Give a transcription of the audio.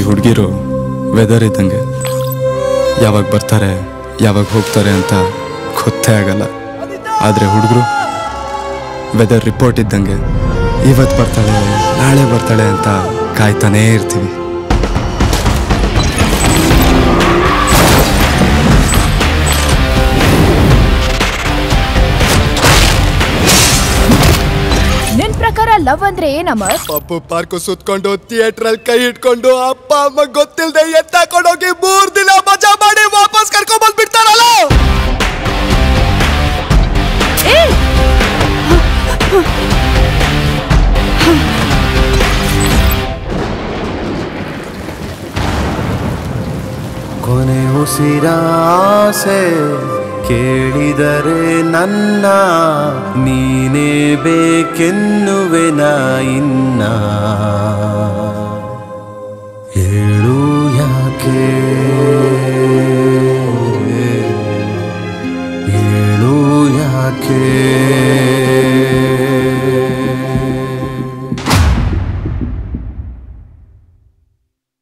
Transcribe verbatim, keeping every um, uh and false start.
ಹುಡುಗಿರು ವೆದರ್ ಇದ್ದಂಗೆ, ಯಾವಾಗ ಬರ್ತಾರೆ ಯಾವಾಗ ಹೋಗ್ತಾರೆ ಅಂತ ಗೊತ್ತೇ ಆಗಲ್ಲ. ಆದರೆ ಹುಡುಗರು ವೆದರ್ ರಿಪೋರ್ಟ್ ಇದ್ದಂಗೆ, ಇವತ್ತು ಬರ್ತಾಳೆ ನಾಳೆ ಬರ್ತಾಳೆ ಅಂತ ಕಾಯ್ತಾನೇ ಇರ್ತೀವಿ. ನಿನ್ ಪ್ರಕಾರ ಲವ್ ಅಂದ್ರೆ ಏನಮ್ಮ? ಪಪ್ಪು ಪಾರ್ಕ್ ಸುತ್ಕೊಂಡು ಥಿಯೇಟರ್ ಅಲ್ಲಿ ಕೈ ಇಟ್ಕೊಂಡು ಅಪ್ಪ ಅಮ್ಮ ಗೊತ್ತಿಲ್ಲದೆ ಎತ್ತಾಕೊಂಡೋಗಿ ಮೂರ್ ದಿನ ಮಜಾ ಮಾಡಿ ವಾಪಸ್ ಕರ್ಕೊಂಡ್ ಬಂದ್ಬಿಡ್ತಾರಲ್ಲ. ಕೊನೆ ಉಸಿರಾಸೆ ಕೇಳಿದರೆ ನನ್ನ ನೀನೇ ಬೇಕೆನ್ನುವೆನ ಇನ್ನ ಹೇಳು ಯಾಕೆ.